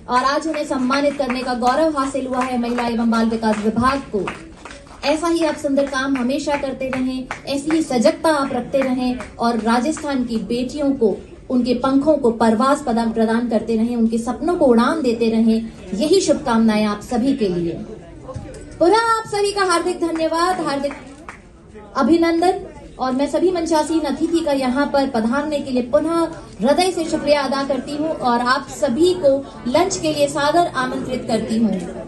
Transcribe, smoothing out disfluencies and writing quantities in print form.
और आज उन्हें सम्मानित करने का गौरव हासिल हुआ है महिला एवं बाल विकास विभाग को। ऐसा ही आप सुंदर काम हमेशा करते रहें, ऐसी ही सजगता आप रखते रहें और राजस्थान की बेटियों को उनके पंखों को परवास प्रदान करते रहें, उनके सपनों को उड़ान देते रहें। यही शुभकामनाएं आप सभी के लिए। पुनः आप सभी का हार्दिक धन्यवाद, हार्दिक अभिनंदन और मैं सभी मंचासीन अतिथि का यहाँ पर पधारने के लिए पुनः हृदय से शुक्रिया अदा करती हूँ और आप सभी को लंच के लिए सादर आमंत्रित करती हूँ।